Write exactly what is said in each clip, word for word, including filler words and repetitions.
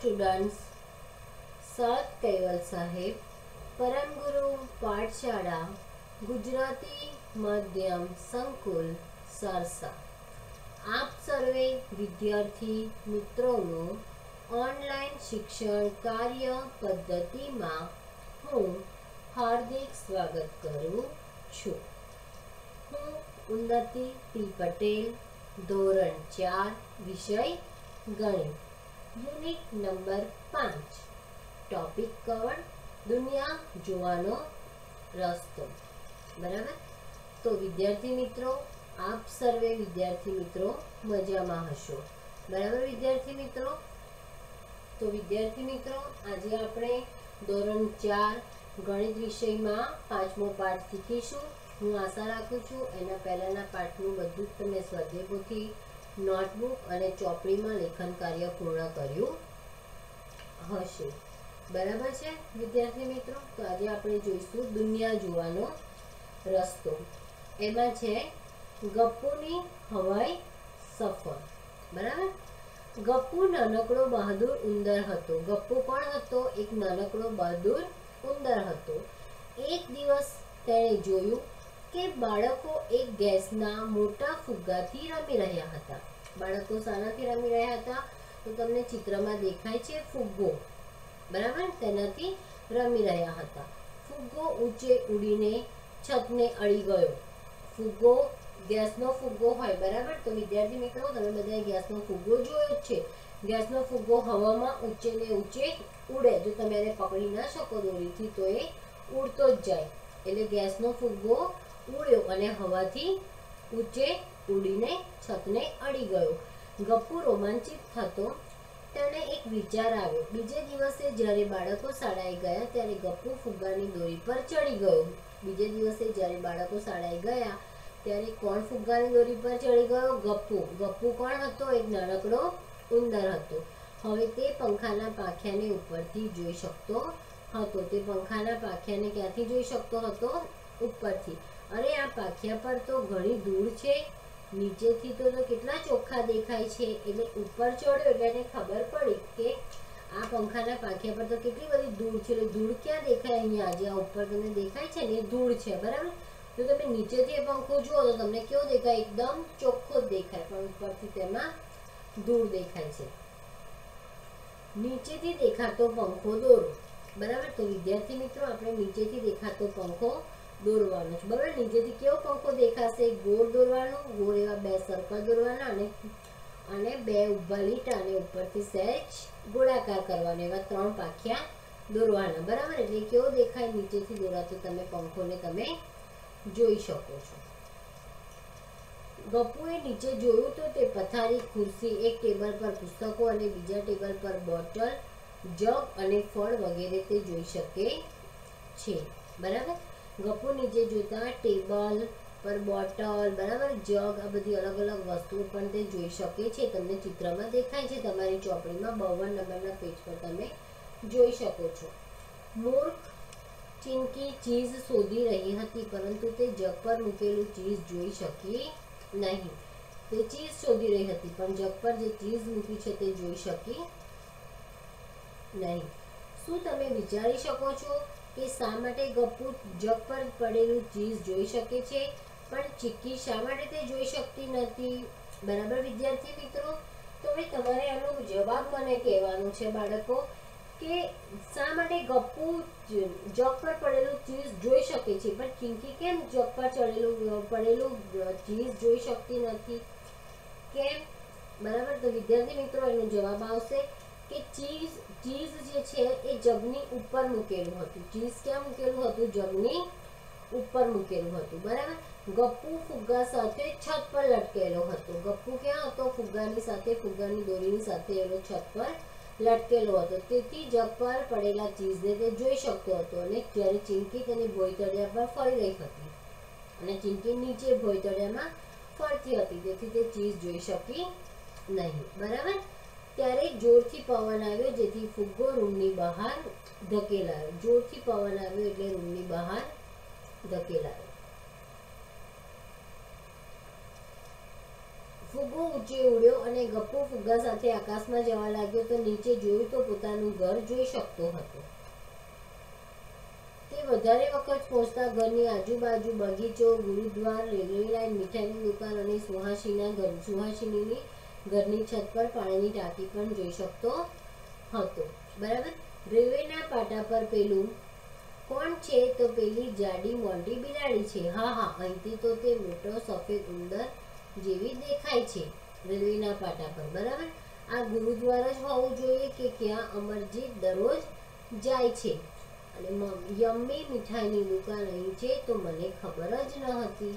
Students, સાત કૈવલ સાહેબ પરમ ગુરુ પાઠશાળા ગુજરાતી માધ્યમ સંકુલ સરસા આપ સર્વે વિદ્યાર્થી મિત્રોનું ઓનલાઈન શિક્ષણ કાર્ય પદ્ધતિમાં હું હાર્દિક સ્વાગત કરું છું। હું ઉન્નતિ પી પટેલ, ધોરણ ચાર, વિષય ગણિત, યુનિટ નંબર પાંચ, ટોપિક કવર દુનિયા જોવાનો રસ્તો। બરાબર, તો વિદ્યાર્થી મિત્રો, આપ સર્વે વિદ્યાર્થી મિત્રો મજામાં હશો। બરાબર વિદ્યાર્થી મિત્રો, તો વિદ્યાર્થી મિત્રો આજે આપણે ધોરણ ચાર ગણિત વિષયમાં પાંચમો પાઠ શીખીશું। હું આશા રાખું છું એના પહેલાના પાઠનું બધું જ તમે સ્વાધ્યાય પોથી, નોટબુક અને ચોપડીમાં લેખન કાર્ય પૂર્ણ કર્યું હશે। બરાબર છે વિદ્યાર્થી મિત્રો, તો આજે આપણે જોઈશું દુનિયા જોવાનો રસ્તો। એમાં છે ગપ્પુની હવાઈ સફર। બરાબર, ગપ્પુ નાનકડો બહાદુર ઉંદર હતો। ગપ્પુ કોણ હતો? એક નાનકડો બહાદુર ઉંદર હતો। એક દિવસ તેણે જોયું કે બાળકો એક ગેસના મોટા ફુગ્ગાથી રમી રહ્યા હતા। બાળકો શાનાથી રમી રહ્યા હતા? તો તમને ચિત્રમાં દેખાય છે ફુગ્ગો। બરાબર, તેનાથી રમી રહ્યા હતા। ફુગ્ગો ઊંચે ઉડીને છતને અડી ગયો। ફુગ્ગો ગેસનો ફુગ્ગો હોય, બરાબર, તો વિદ્યાર્થી મિત્રો તમે બધાએ ગેસનો ફુગ્ગો જોયો જ છે। ગેસનો ફુગ્ગો હવામાં ઊંચે ને ઊંચે ઉડે, જો તમે એને પકડી ના શકો દોરીથી તો એ ઉડતો જ જાય। એટલે ગેસનો ફુગ્ગો ઉડ્યો અને હવાથી ઊંચે ઉડીને છતને અડી ગયો। ગપ્પુ રોમાંચિત થતો તેને એક વિચાર આવ્યો। બીજે દિવસે જ્યારે બાળકો શાળાએ ગયા ત્યારે ગપ્પુ ફુગ્ગાની દોરી પર ચડી ગયો। બીજે દિવસે જ્યારે બાળકો શાળાએ ગયા ત્યારે કોણ ફુગ્ગાની દોરી પર ચડી ગયો? ગપ્પુ। ગપ્પુ કોણ હતો? એક નાનકડો ઉંદર હતો। હવે તે પંખાના પાંખિયાને ઉપરથી જોઈ શકતો હતો। તે પંખાના પાંખિયાને ક્યાંથી જોઈ શકતો હતો? ઉપરથી। અરે આ પાંખિયા પર તો ઘણી ધૂળ છે, નીચેથી તો કેટલા ચોખ્ખા દેખાય છે। એટલે ઉપર ચડ્યો એટલે એને ખબર પડી કે આ પંખાના પાંખિયા પર તો કેટલી બધી ધૂળ છે। એટલે ધૂળ ક્યાં દેખાય? અહીંયા જે આ ઉપર તમને દેખાય છે ને એ ધૂળ છે। બરાબર, તો તમે નીચેથી એ પંખો જુઓ તો તમને કેવો દેખાય? એકદમ ચોખ્ખો જ દેખાય, પણ ઉપરથી તેમાં ધૂળ દેખાય છે। નીચેથી દેખાતો પંખો દોરો। બરાબર, તો વિદ્યાર્થી મિત્રો આપણે નીચેથી દેખાતો પંખો દોરવાનો છે। બરાબર, નીચેથી કેવો પંખો દેખાશે? ગોળ દોરવાનો, ગોળ એવા બે સર્કલ દોરવાના અને અને બે ઊભા લીટા અને ઉપરથી સહેજ ગોળાકાર કરવાનો, એવા ત્રણ પાંખિયા દોરવાના। બરાબર, એટલે કેવો દેખાય? નીચેથી દોરાતો તમે પંખોને તમે જોઈ શકો છો। ગપ્પુએ નીચે જોયું તો તે પથારી, ખુરશી, એક ટેબલ પર પુસ્તકો અને બીજા ટેબલ પર બોટલ, જગ અને ફળ વગેરે તે જોઈ શકે છે। બરાબર, ગપ્પુ નીચે જોતા ટેબલ પર બોટલ, બરાબર, જગ, આ બધી અલગ અલગ વસ્તુઓ પણ તે જોઈ શકે છે। તમને ચિત્રમાં દેખાય છે, તમારી ચોપડીમાં બાવન નંબરના પેજ પર તમે જોઈ શકો છો। મૂર્ખ ચિંકી ચીઝ શોધી રહી હતી, પરંતુ તે જગ પર મૂકેલું ચીઝ જોઈ શકી નહીં। તે ચીઝ શોધી રહી હતી પણ જગ પર જે ચીઝ મૂકી છે તે જોઈ શકી નહીં। શું તમે વિચારી શકો છો કે શા માટે ગપ્પુ જગ પર પડેલું ચીઝ જોઈ શકે છે પણ ચીક્કી શા માટે તે જોઈ શકતી નથી? બરાબર વિદ્યાર્થી મિત્રો, તો હવે તમારે આનો જવાબ મને કહેવાનો છે બાળકો, કે શા માટે ગપ્પુ જગ પર પડેલું ચીઝ જોઈ શકે છે પણ ચીંકી કેમ જગ પર ચડેલું પડેલું ચીઝ જોઈ શકતી નથી? કેમ? બરાબર, તો વિદ્યાર્થી મિત્રો એનો જવાબ આવશે કે ચીઝ ચીઝ જે છે એ જગની ઉપર મૂકેલું હતું। ચીઝ ક્યાં મૂકેલું હતું? જગની ઉપર મૂકેલું હતું। બરાબર, ગપ્પુ ફુગ્ગા સાથે છત પર લટકેલો હતો। ગપ્પુ ક્યાં હતો? ફુગ્ગાની સાથે, ફુગ્ગાની દોરીની સાથે એનો છત પર લટકેલો હતો। તેથી જગ પર પડેલા ચીઝને તે જોઈ શકતો હતો અને જ્યારે ચીંકી તેની ભોયતળિયા પર ફરી રહી હતી અને ચીંકી નીચે ભોયતળિયામાં ફરતી હતી, તેથી તે ચીઝ જોઈ શકી નહીં। બરાબર, ત્યારે જોરથી પવન આવ્યો જેથી ફુગ્ગો રૂમની બહાર ધકેલાયો। જોરથી પવન આવ્યો એટલે રૂમની બહાર ધકેલાયો। ફુગ્ગો ઊંચે ઉડ્યો અને ગપ્પુ ફુગ્ગા સાથે આકાશમાં જવા લાગ્યો તો નીચે જોયું તો પોતાનું ઘર જોઈ શકતો હતો. તે વધારે વખત પહોંચતા ઘરની આજુબાજુ બગીચો, ગુરુદ્વાર, રેલવે લાઇન, મીઠાઈની દુકાન અને સુહાસિના ઘર સુહાસિનીની ઘરની છત પર પાણીની ટાંકી પણ જોઈ શકતો હતો. બરાબર. રેલવેના પાટા પર પેલું કોણ છે? તો પેલી જાડી મોટી બિલાડી છે. હા હા અહીંથી તો તે મોટો સફેદ ઉંદર જેવી દેખાય છે રેલવેના પાટા પર. બરાબર. આ ગુરુદ્વાર જ હોવું જોઈએ કે ક્યાં અમરજીત દરરોજ જાય છે. અને યમ્મી મીઠાઈની દુકાન અહીં છે તો મને ખબર જ ન હતી.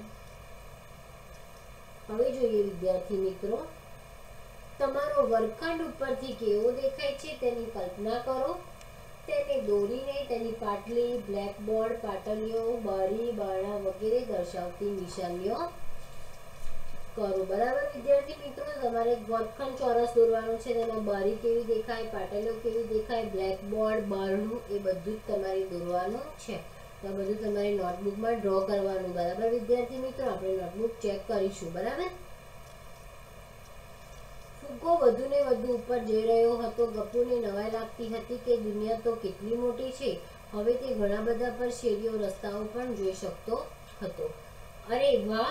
હવે જોઈએ વિદ્યાર્થી મિત્રો, તમારો વર્ગખંડ ઉપરથી કેવો દેખાય છે તેની કલ્પના કરો. તેને દોરીને તેની પાટલી, બ્લેકબોર્ડ, પાટલીઓ, બારી, બારણા વગેરે દર્શાવતી નિશાનીઓ કરો. બરાબર વિદ્યાર્થી મિત્રો, તમારે વર્ગખંડ ચોરસ દોરવાનું છે. તેમાં બારી કેવી દેખાય, પાટલીઓ કેવી દેખાય, બ્લેકબોર્ડ, બારણું એ બધું જ તમારે દોરવાનું છે. તો આ બધું તમારે નોટબુકમાં ડ્રો કરવાનું. બરાબર વિદ્યાર્થી મિત્રો, આપણે નોટબુક ચેક કરીશું. બરાબર. ફુગ્ગો વધુ ને વધુ ઉપર જઈ રહ્યો હતો. ગપ્પુને નવાઈ લાગતી હતી કે દુનિયા તો કેટલી મોટી છે. હવે તે ઘણા બધા પર શેરીઓ, રસ્તાઓ પણ જોઈ શકતો હતો. અરે વાહ,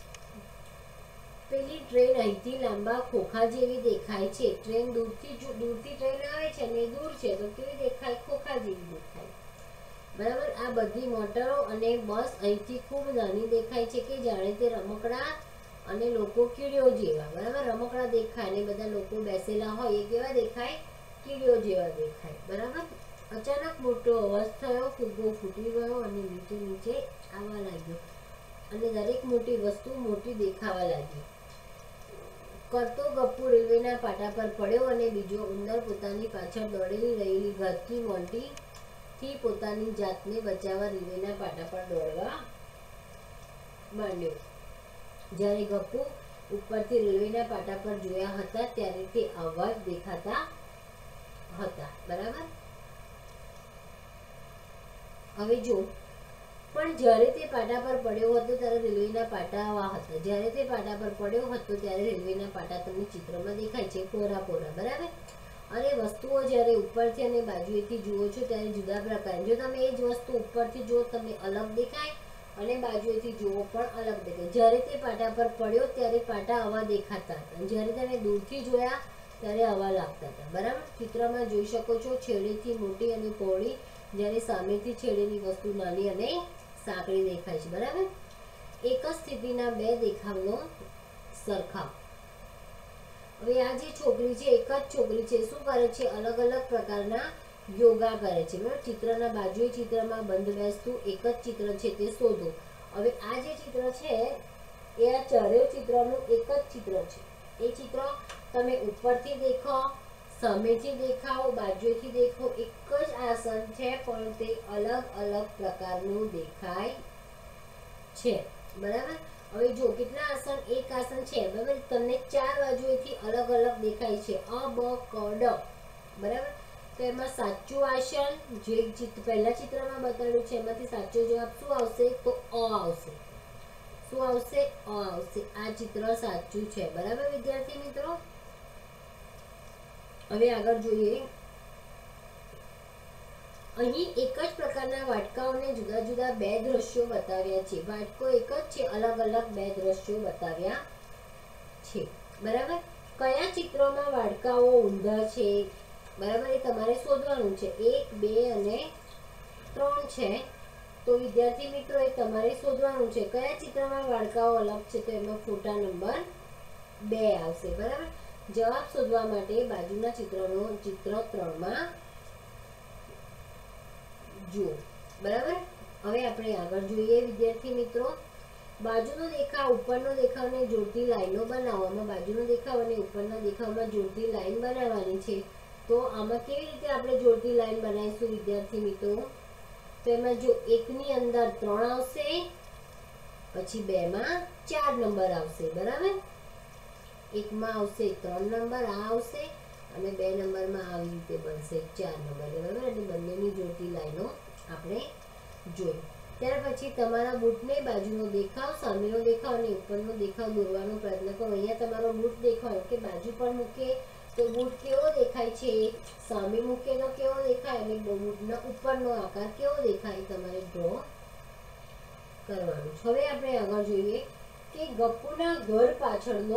પેલી ટ્રેન અહીંથી લાંબા ખોખા જેવી દેખાય છે. ટ્રેન દૂરથી દૂરથી ટ્રેન આવે છે ને દૂર છે તો કેવી દેખાય? ખોખા જેવી દેખાય. બરાબર. આ બધી મોટરો અને બસ અહીંથી ખૂબ નાની દેખાય છે કે જાણે તે રમકડા અને લોકો કીડીઓ જેવા. બરાબર. રમકડા દેખાય ને બધા લોકો બેસેલા હોય એ કેવા દેખાય? કીડીઓ જેવા દેખાય. બરાબર. અચાનક મોટો અવાજ થયો. ફુગ્ગો ફૂટી ગયો અને નીચે નીચે આવવા લાગ્યો અને દરેક મોટી વસ્તુ મોટી દેખાવા લાગી. કરતો ગપ્પુ રેલવેના પાટા પર પડ્યો અને બીજો ઉંદર પોતાની પાછળ દોડેલી રહેલી ઘાતકી મોન્ટી થી પોતાની જાતને બચાવવા રેલવેના પાટા પર દોડવા માંડ્યો. જ્યારે ગપ્પુ ઉપરથી રેલવેના પાટા પર જોયા હતા ત્યારે તે આવા જ દેખાતા હતા. બરાબર. હવે જો પણ જ્યારે તે પાટા પર પડ્યો હતો ત્યારે રેલવેના પાટા આવા હતા. જ્યારે તે પાટા પર પડ્યો હતો ત્યારે રેલવેના પાટા તમને ચિત્રમાં દેખાય છે કોરા કોરા. બરાબર. અને વસ્તુઓ જ્યારે ઉપરથી અને બાજુએથી જુઓ છો ત્યારે જુદા પ્રકારની. જો તમે એ જ વસ્તુ ઉપરથી જુઓ તમને અલગ દેખાય અને બાજુએથી જુઓ પણ અલગ દેખાય. જ્યારે તે પાટા પર પડ્યો ત્યારે પાટા આવા દેખાતા હતા. જ્યારે તમે દૂરથી જોયા ત્યારે આવા લાગતા હતા. બરાબર. ચિત્રમાં જોઈ શકો છો છેડેથી મોટી અને પહોળી, જ્યારે સામેથી છેડેની વસ્તુ નાની અને સાંકડી દેખાય છે. બરાબર. એક જ સ્થિતિના બે દેખાવનો સરખાવ. હવે આ જે છોકરી છે એક જ છોકરી છે શું કરે છે? અલગ અલગ પ્રકારના યોગા કરે છે. બરાબર. ચિત્રના બાજુએ ચિત્રમાં બંધ બેસતું એક જ ચિત્ર છે તે શોધો. હવે આ જે ચિત્ર છે એ આ ચારેય ચિત્રનું એક જ ચિત્ર છે. એ ચિત્ર તમે ઉપરથી દેખો, સામેથી દેખાઓ, બાજુએથી દેખો, એક જ આસન છે પણ તે અલગ અલગ પ્રકારનું દેખાય છે. બરાબર. હવે જો કેટલા આસન? એક આસન છે. બરાબર. તમને ચાર બાજુએથી અલગ અલગ દેખાય છે. અ બ ક ડ. બરાબર. તો એમાં સાચું આસન જે ચિત્ર પહેલા ચિત્રમાં બતાવ્યું છે એમાંથી સાચો જવાબ શું આવશે? તો અ આવશે. શું આવશે? અ આવશે. આ ચિત્ર સાચું છે. બરાબર વિદ્યાર્થી મિત્રો. હવે આગળ જોઈએ. અહીં એક જ પ્રકારના વાટકાઓને જુદા જુદા બે દ્રશ્યો બતાવ્યા છે. વાટકો એક જ છે, અલગ અલગ બે દ્રશ્યો બતાવ્યા છે. બરાબર. કયા ચિત્રોમાં વાટકાઓ ઊંધા છે? બરાબર. એ તમારે શોધવાનું છે. એક, બે અને ત્રણ છે. તો વિદ્યાર્થી મિત્રો એ તમારે શોધવાનું છે. કયા ચિત્રમાં વાટકાઓ અલગ છે? તો એમાં ફોટા નંબર બે આવશે. બરાબર. જવાબ શોધવા માટે બાજુના ચિત્રનો ચિત્ર ત્રણ માં જુઓ. બરાબર. હવે આપણે આગળ જોઈએ વિદ્યાર્થી મિત્રો. બાજુનો દેખાવ ઉપરનો દેખાવને જોડતી લાઈનો બનાવવામાં બાજુનો દેખાવ અને ઉપરના દેખાવમાં જોડતી લાઈન બનાવવાની છે. તો આમાં કેવી રીતે આપણે જોડતી લાઈન બનાવીશું વિદ્યાર્થી મિત્રો? તો એમાં જો એકની અંદર ત્રણ આવશે, પછી બે માં ચાર નંબર આવશે. બરાબર. એકમાં આવશે ત્રણ નંબર આ આવશે અને બે નંબરમાં આવી રીતે બનશે ચાર નંબર. બરાબર. એટલે બંનેની જોડતી લાઈનો આપણે જોઈ. ત્યાર પછી તમારા બૂટને બાજુનો દેખાવ, સામેનો દેખાવ અને ઉપરનો દેખાવ દોરવાનો પ્રયત્ન કરો. અહીંયા તમારો બૂટ દેખાય કે બાજુ પર મૂકે તો બૂટ કેવો દેખાય છે, સામે મૂકે તો કેવો દેખાય અને બૂટના ઉપરનો આકાર કેવો દેખાય તમારે ડ્રો કરવાનું. હવે આપણે આગળ જોઈએ કે ગપ્પુના ઘર પાછળનો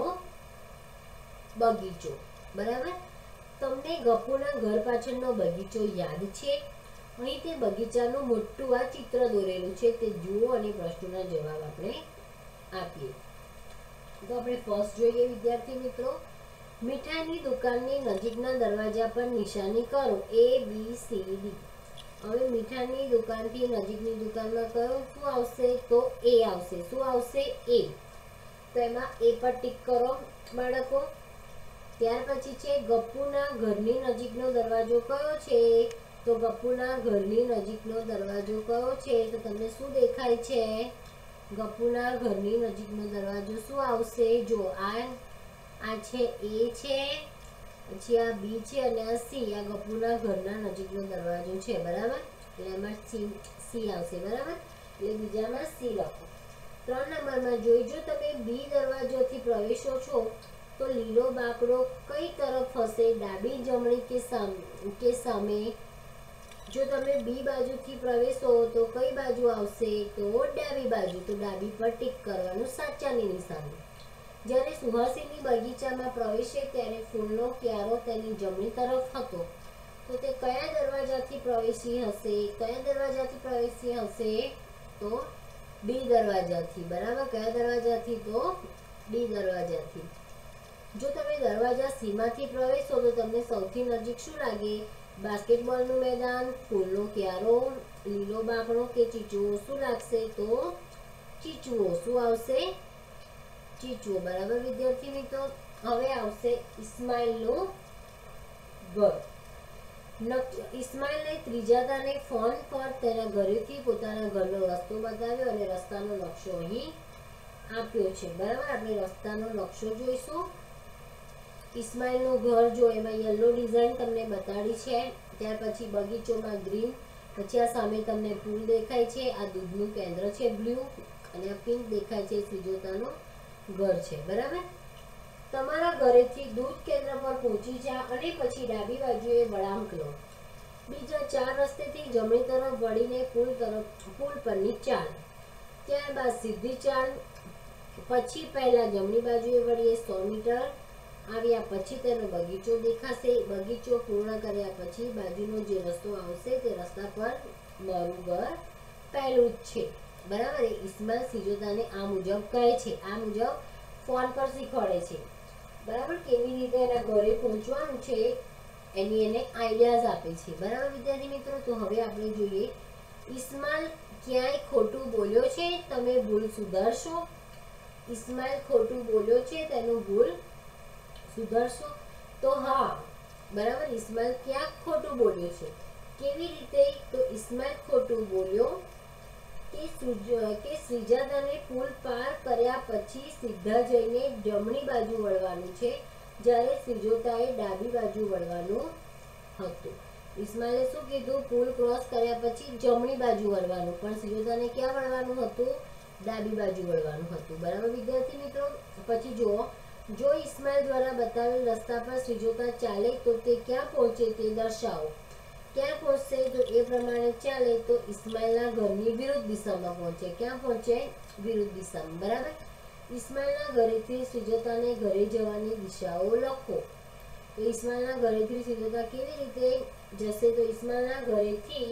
બગીચો. બરાબર, તમને ગપ્પુના ઘર પાછળનો બગીચો યાદ છે? અહીં તે બગીચાનું મોટું આ ચિત્ર દોરેલું છે, તે જુઓ અને પ્રશ્નોના જવાબ આપણે આપીએ. તો આપણે ફર્સ્ટ જોઈએ વિદ્યાર્થી મિત્રો, મીઠાઈની દુકાનની નજીકના દરવાજા પર નિશાની કરો એ બી સી ડી. હવે મીઠાઈની દુકાનથી નજીકની દુકાનમાં કયો શું આવશે? તો એ આવશે. શું આવશે? એ. તો એમાં એ પર ટીક કરો બાળકો. ત્યાર પછી છે ગપ્પુના ઘરની નજીકનો દરવાજો કયો છે? તો ગપ્પુના ઘરની નજીકનો દરવાજો કયો છે? તો તમને શું દેખાય છે? ગપ્પુના ઘરની નજીકનો દરવાજો શું આવશે? જો આ આ છે એ છે, પછી આ બી છે અને આ સી. આ ગપ્પુના ઘરના નજીકનો દરવાજો છે. બરાબર, એટલે એમાં સી સી આવશે. બરાબર, એટલે બીજામાં સી લખો. ત્રણ નંબરમાં જોઈ, જો તમે બી દરવાજોથી પ્રવેશો છો તો લીલો બાકડો કઈ તરફ હશે? ડાબી, જમણી કે સામે કે સામે? જો તમે બી બાજુથી પ્રવેશો તો કઈ બાજુ આવશે? તો ડાબી બાજુ. તો ડાબી પર ટીક કરવાનું, સાચાની નિશાની. જ્યારે સુહાસિની બગીચામાં પ્રવેશે ત્યારે ફૂલનો ક્યારો તેની જમણી તરફ હતો, તો તે કયા દરવાજાથી પ્રવેશી હશે? કયા દરવાજાથી પ્રવેશી હશે? તો ડી દરવાજાથી. બરાબર, કયા દરવાજાથી? તો ડી દરવાજાથી. જો તમે દરવાજા સીમાંથી પ્રવેશો તો તમને સૌથી નજીક શું લાગે? બાસ્કેટબોલનું મેદાન, ફૂલનો ક્યારો, લીલો બાકડો કે ચીચુઓ? શું લાગશે? તો ચીચુઓ. શું આવશે? ચીચુઓ. બરાબર વિદ્યાર્થી મિત્રો, હવે આવશે ઇસ્માઇલનું ઘર. ઇસ્માઇલે ત્રિજાદાને ફોન પર તેના ઘરેથી પોતાના ઘરનો રસ્તો બતાવ્યો અને રસ્તાનો નકશો અહીં આપ્યો છે. બરાબર, આપણે રસ્તાનો નકશો જોઈશું. ઇસ્માઇલનું ઘર જો એમાં યલો ડિઝાઇન તમને બતાડી છે. ત્યાર પછી બગીચોમાં ગ્રીન, પછી આ સામે તમને પુલ દેખાય છે, આ દૂધનું કેન્દ્ર છે બ્લુ, અને આ પિંક દેખાય છે શ્રીજોતાનું ઘર છે. બરાબર, તમારા ઘરેથી દૂધ કેન્દ્ર પર પહોંચી જા અને પછી ડાબી બાજુએ વળાંક લો. બીજા ચાર રસ્તેથી જમણી તરફ વળીને પુલ તરફ પુલ પરની ચાલ. ત્યારબાદ સીધી ચાલ, પછી પહેલા જમણી બાજુએ વળીએ સો મીટર. આવ્યા પછી તેનો બગીચો દેખાશે. બગીચો પૂર્ણ કર્યા પછી બાજુનો જે રસ્તો આવશે તે રસ્તા પર મારું ઘર પહેલું જ છે. બરાબર, એ ઇસ્માઇલ શ્રીજોતાને આ મુજબ કહે છે, આ મુજબ ફોન પર શીખવાડે છે. બરાબર, કેવી રીતે એના ઘરે પહોંચવાનું છે એની એને આઈડિયાઝ આપે છે. બરાબર વિદ્યાર્થી મિત્રો, તો હવે આપણે જોઈએ ઇસ્માઇલ ક્યાંય ખોટું બોલ્યો છે, તમે ભૂલ સુધારશો. ઇસ્માઇલ ખોટું બોલ્યો છે, તેનું ભૂલ સુધારશો. તો હા, બરાબર, ઇસ્માઇલ ક્યાંક ખોટું બોલ્યો છે. કેવી રીતે? તો ઇસ્માઇલ ખોટું બોલ્યો કે કે શ્રીજાદાને પુલ પાર કર્યા પછી સીધા જઈને જમણી બાજુ વળવાનું છે, જ્યારે શ્રીજોતાએ ડાબી બાજુ વળવાનું હતું. ઇસ્માઇલે શું કીધું? પુલ ક્રોસ કર્યા પછી જમણી બાજુ વળવાનું, પણ શ્રીજોતાને ક્યાં વળવાનું હતું? ડાબી બાજુ વળવાનું હતું. બરાબર વિદ્યાર્થી મિત્રો, પછી જુઓ, જો ઇસ્માઇલ દ્વારા બતાવેલ રસ્તા પર શ્રીજોતા ચાલે તો તે ક્યાં પહોંચે તે દર્શાવો. ક્યાં પહોંચશે? તો એ પ્રમાણે ચાલે તો ઇસ્માઇલના ઘરની વિરુદ્ધ દિશામાં પહોંચે. ક્યાં પહોંચે? વિરુદ્ધ દિશામાં. બરાબર, ઇસ્માઇલના ઘરેથી શ્રીજોતાને ઘરે જવાની દિશાઓ લખો. તો ઇસ્માઇલના ઘરેથી શ્રીજોતા કેવી રીતે જશે? તો ઇસ્માઇલના ઘરેથી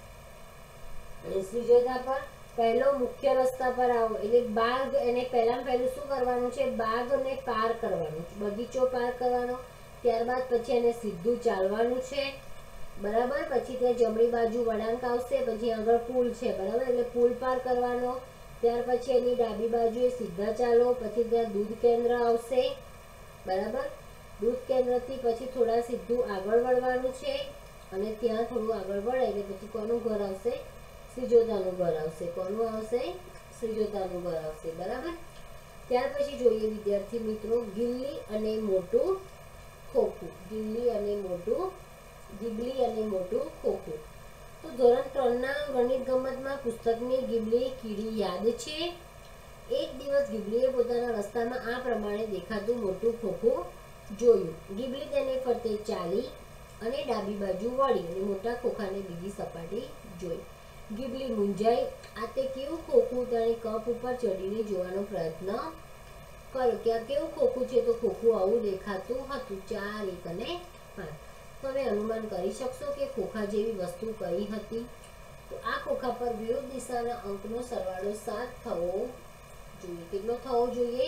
શ્રીજોતા પર પહેલો મુખ્ય રસ્તા પર આવો એટલે બાગ, એને પહેલામાં પહેલું શું કરવાનું છે? બાગને પાર કરવાનું, બગીચો પાર કરવાનો. ત્યારબાદ પછી એને સીધું ચાલવાનું છે. બરાબર, પછી ત્યાં જમણી બાજુ વળાંક આવશે, પછી આગળ પુલ છે. બરાબર, એટલે પુલ પાર કરવાનો. ત્યાર પછી એની ડાબી બાજુએ સીધા ચાલો, પછી ત્યાં દૂધ કેન્દ્ર આવશે. બરાબર, દૂધ કેન્દ્રથી પછી થોડા સીધું આગળ વળવાનું છે, અને ત્યાં થોડું આગળ વળે એટલે પછી કોનું ઘર આવશે? શ્રીજોતાનું ઘર આવશે. કોનું આવશે? શ્રીજોતાનું ઘર આવશે. બરાબર, ત્યાર પછી જોઈએ વિદ્યાર્થી મિત્રો ગિલ્લી અને મોટું ખોખું. ગિલ્લી અને મોટું ગિબલી અને મોટું ખોખું. તો ધોરણ ત્રણના ગણિત ગમતમાં પુસ્તકની ગીબલી કીડી યાદ છે? એક દિવસ ગીબલીએ પોતાના રસ્તામાં આ પ્રમાણે દેખાતું મોટું ખોખું જોયું. ગીબલી તેને ફરતે ચાલી અને ડાબી બાજુ વળી અને મોટા ખોખાને બીજી સપાટી જોઈ. ગીબલી મૂંઝાઈ. આ તે કેવું ખોખું? તેણે કપ ઉપર ચડીને જોવાનો પ્રયત્ન કર્યો કે આ કેવું ખોખું છે. તો ખોખું આવું દેખાતું હતું. ચાર, એક અને પાંચ. તમે અનુમાન કરી શકશો કે ખોખા જેવી વસ્તુ કઈ હતી? તો આ ખોખા પર વિરુદ્ધ દિશાના અંકનો સરવાળો સાત થવો જોઈએ. કેટલો થવો જોઈએ?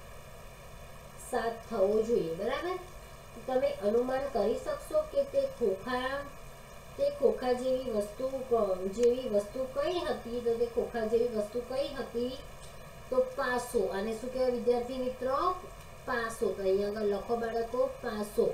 સાત થવો જોઈએ. બરાબર. તમે અનુમાન કરી શકશો કે તે ખોખા તે ખોખા જેવી વસ્તુ જેવી વસ્તુ કઈ હતી? તો તે ખોખા જેવી વસ્તુ કઈ હતી? તો પાસો. આને શું કહેવાય વિદ્યાર્થી મિત્રો? પાસો. તો અહીંયા આગળ લખો બાળકો, પાસો.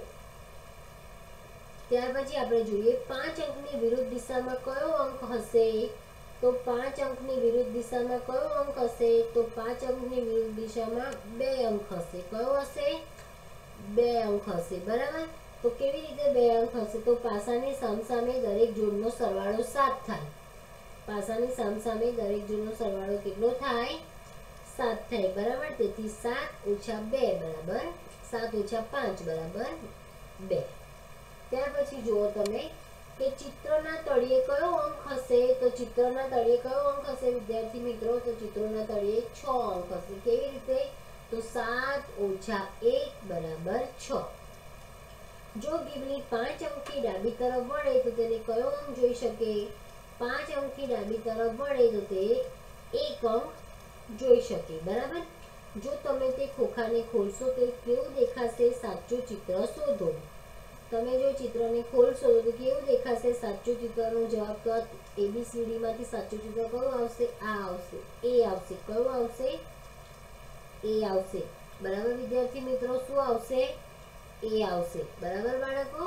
ત્યાર પછી આપણે જોઈએ પાંચ અંકની વિરુદ્ધ દિશામાં કયો અંક હશે? તો પાંચ અંકની વિરુદ્ધ દિશામાં કયો અંક હશે? તો પાંચ અંકની વિરુદ્ધ દિશામાં બે અંક હશે. કયો હશે? બે અંક હશે. બરાબર. તો કેવી રીતે બે અંક હશે? તો પાસાની સામસામે દરેક જોડનો સરવાળો સાત થાય. પાસાની સામસામે દરેક જોડનો સરવાળો કેટલો થાય? સાત થાય. બરાબર. તેથી સાત ઓછા બે બરાબર સાત ઓછા પાંચ બરાબર બે. ત્યાર પછી જુઓ તમે કે ચિત્રના તળિયે કયો અંક હશે? તો ચિત્રના તળિયે કયો અંક હશે વિદ્યાર્થી મિત્રો? તો ચિત્રોના તળિયે છ અંક હશે. કેવી રીતે? તો સાત ઓછા એક બરાબર છ. જો ગીબલી પાંચ અંકથી ડાબી તરફ વળે તો તેને કયો અંક જોઈ શકે? પાંચ અંકથી ડાબી તરફ વળે તો તે એક અંક જોઈ શકે. બરાબર. જો તમે તે ખોખાને ખોલશો તો કેવું દેખાશે? સાચું ચિત્ર શોધો. તમે જો ચિત્રને ખોલશો તો કેવું દેખાશે? સાચું ચિત્રનો જવાબ તો એબીસીડી માંથી સાચું ચિત્ર કયું આવશે? આ આવશે. એ આવશે. કયું આવશે? એ આવશે. બરાબર વિદ્યાર્થી મિત્રો. શું આવશે? એ આવશે. બરાબર બાળકો.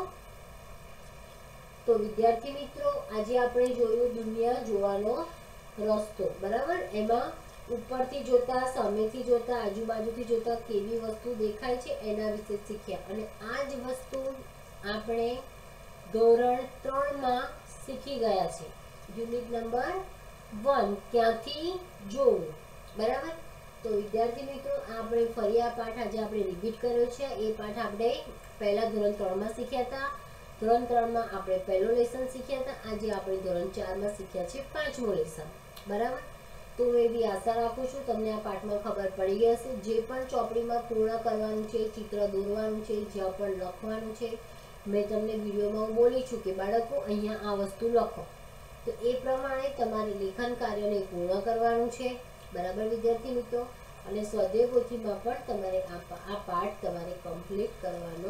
તો વિદ્યાર્થી મિત્રો આજે આપણે જોયું દુનિયા જોવાનો રસ્તો. બરાબર. એમાં ઉપરથી જોતા, સામેથી જોતા, આજુબાજુથી જોતા કેવી વસ્તુ દેખાય છે એના વિશે શીખ્યા. અને આ જ વસ્તુ આપણે ધોરણ ત્રણમાં શીખી ગયા છે. યુનિટ નંબર વન, ક્યાંથી જોવું. બરાબર. તો વિદ્યાર્થી મિત્રો આપણે ફરી આ પાઠ આજે આપણે રિપીટ કર્યો છે. એ પાઠ આપણે પહેલા ધોરણ ત્રણમાં શીખ્યા હતા. ધોરણ ત્રણમાં આપણે પહેલો લેસન શીખ્યા હતા. આજે આપણે ધોરણ ચારમાં શીખ્યા છે પાંચમો લેસન. બરાબર. તો હું એવી આશા રાખું છું તમને આ પાઠમાં ખબર પડી ગઈ હશે. જે પણ ચોપડીમાં પૂર્ણ કરવાનું છે, ચિત્ર દોરવાનું છે, જ્યાં પણ લખવાનું છે, મેં તમને વિડીયોમાં બોલી છું કે બાળકો અહીંયા આ વસ્તુ લખો. તો એ પ્રમાણે તમારે લેખન કાર્યને પૂર્ણ કરવાનું છે. બરાબર વિદ્યાર્થી મિત્રો. અને સ્વાધ્યાય પોથીમાં પણ તમારે આ પાઠ તમારે કમ્પ્લીટ કરવાનો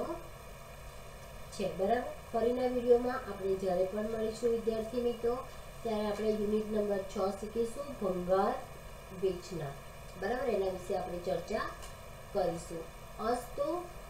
છે. બરાબર. ફરીના વિડીયોમાં આપણે જ્યારે પણ મળીશું વિદ્યાર્થી મિત્રો ત્યારે આપણે યુનિટ નંબર છ શીખીશું, ભંગાર વેચનાર. બરાબર. એના વિશે આપણે ચર્ચા કરીશું. અસ્તુ.